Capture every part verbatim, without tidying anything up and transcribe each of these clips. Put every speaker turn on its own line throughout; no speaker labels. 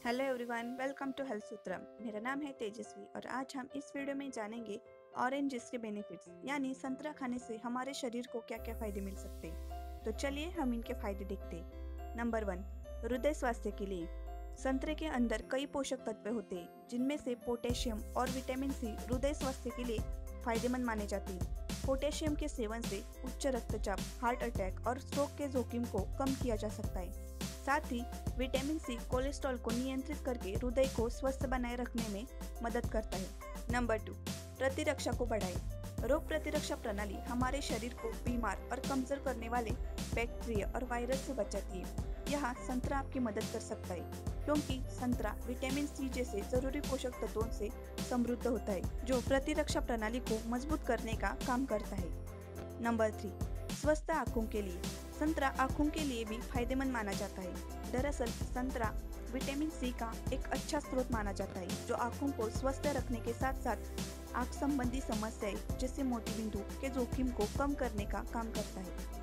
Hello everyone, welcome to health Sutram. मेरा नाम है तेजस्वी और आज हम इस वीडियो में जानेंगे ऑरेंजेस के बेनिफिट्स, यानी संतरा खाने से हमारे शरीर को क्या क्या फायदे मिल सकते हैं। तो चलिए हम इनके फायदे देखते हैं। नंबर वन, हृदय स्वास्थ्य के लिए। संतरे के अंदर कई पोषक तत्व होते हैं, जिनमें से पोटेशियम और विटामिन सी हृदय स्वास्थ्य के लिए फायदेमंद माने जाते हैं। पोटेशियम के सेवन से उच्च रक्तचाप, हार्ट अटैक और स्ट्रोक के जोखिम को कम किया जा सकता है। साथ ही विटामिन सी कोलेस्ट्रॉल को नियंत्रित करके हृदय को स्वस्थ बनाए रखने में मदद करता है। नंबर टू, प्रतिरक्षा को बढ़ाए। रोग प्रतिरक्षा प्रणाली हमारे शरीर को बीमार और कमजोर करने वाले बैक्टीरिया और वायरस से बचाती है। यहाँ संतरा आपकी मदद कर सकता है, क्योंकि संतरा विटामिन सी जैसे जरूरी पोषक तत्वों से समृद्ध होता है, जो प्रतिरक्षा प्रणाली को मजबूत करने का काम करता है। नंबर थ्री, स्वस्थ आँखों के लिए। संतरा आँखों के लिए भी फायदेमंद माना जाता है। दरअसल संतरा विटामिन सी का एक अच्छा स्रोत माना जाता है, जो आँखों को स्वस्थ रखने के साथ साथ आँख संबंधी समस्याएं जैसे मोतीबिंदु के जोखिम को कम करने का काम करता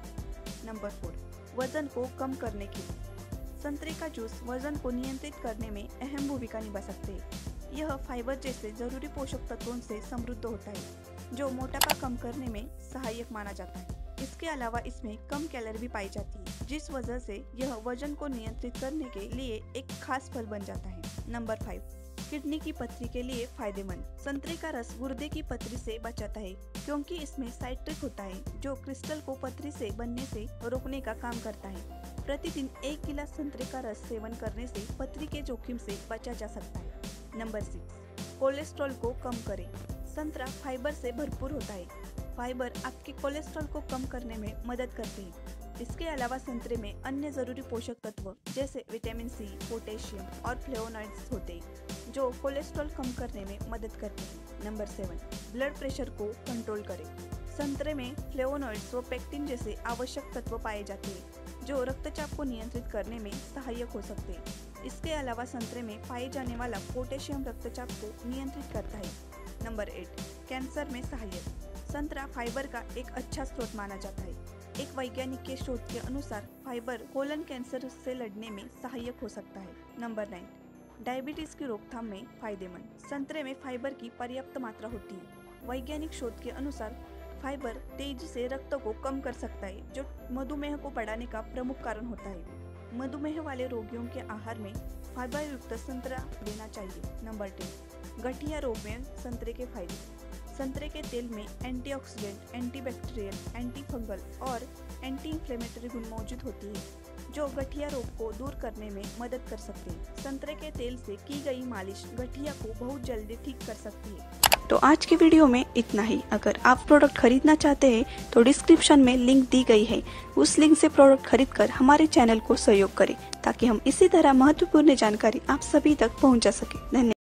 है। नंबर फोर, वजन को कम करने के लिए। संतरे का जूस वजन को नियंत्रित करने में अहम भूमिका निभा सकते हैं। यह फाइबर जैसे जरूरी पोषक तत्वों से समृद्ध होता है, जो मोटापा कम करने में सहायक माना जाता है। इसके अलावा इसमें कम कैलोरी भी पाई जाती है, जिस वजह से यह वजन को नियंत्रित करने के लिए एक खास फल बन जाता है। नंबर फाइव, किडनी की पथरी के लिए फायदेमंद। संतरे का रस गुर्दे की पथरी से बचाता है, क्योंकि इसमें साइट्रिक होता है, जो क्रिस्टल को पथरी से बनने से रोकने का काम करता है। प्रतिदिन एक गिलास संतरे का रस सेवन करने से पथरी के जोखिम से बचा जा सकता है। नंबर सिक्स, कोलेस्ट्रॉल को कम करे। संतरा फाइबर से भरपूर होता है। फाइबर आपके कोलेस्ट्रॉल को कम करने में मदद करते हैं। इसके अलावा संतरे में अन्य जरूरी पोषक तत्व जैसे विटामिन सी, पोटेशियम और फ्लेवोनॉइड्स होते हैं, जो कोलेस्ट्रॉल कम करने में मदद करते हैं। नंबर सेवन, ब्लड प्रेशर को कंट्रोल करें। संतरे में फ्लेवोनॉइड्स व पेक्टिन जैसे आवश्यक तत्व पाए जाते हैं, जो रक्तचाप को नियंत्रित करने में सहायक हो सकते हैं। इसके अलावा संतरे में पाए जाने वाला पोटेशियम रक्तचाप को नियंत्रित करता है। नंबर एट, कैंसर में सहायक। संतरा फाइबर का एक अच्छा स्रोत माना जाता है। एक वैज्ञानिक के शोध के अनुसार फाइबर कोलन कैंसर से लड़ने में सहायक हो सकता है। नंबर नाइन, डायबिटीज की रोकथाम में फायदेमंद। संतरे में फाइबर की पर्याप्त मात्रा होती है। वैज्ञानिक शोध के अनुसार फाइबर तेजी से रक्त को कम कर सकता है, जो मधुमेह को बढ़ाने का प्रमुख कारण होता है। मधुमेह वाले रोगियों के आहार में फाइबर युक्त संतरा लेना चाहिए। नंबर टेन, गठिया रोग में संतरे के फायदे। संतरे के तेल में एंटीऑक्सीडेंट, एंटीबैक्टीरियल, एंटी फंगल और एंटी इंफ्लेमेटरी गुण मौजूद होती है, जो गठिया रोग को दूर करने में मदद कर सकते हैं। संतरे के तेल से की गई मालिश गठिया को बहुत जल्दी ठीक कर सकती है। तो आज की वीडियो में इतना ही। अगर आप प्रोडक्ट खरीदना चाहते हैं तो डिस्क्रिप्शन में लिंक दी गई है, उस लिंक से प्रोडक्ट खरीदकर हमारे चैनल को सहयोग करें, ताकि हम इसी तरह महत्वपूर्ण जानकारी आप सभी तक पहुंचा सके। धन्यवाद।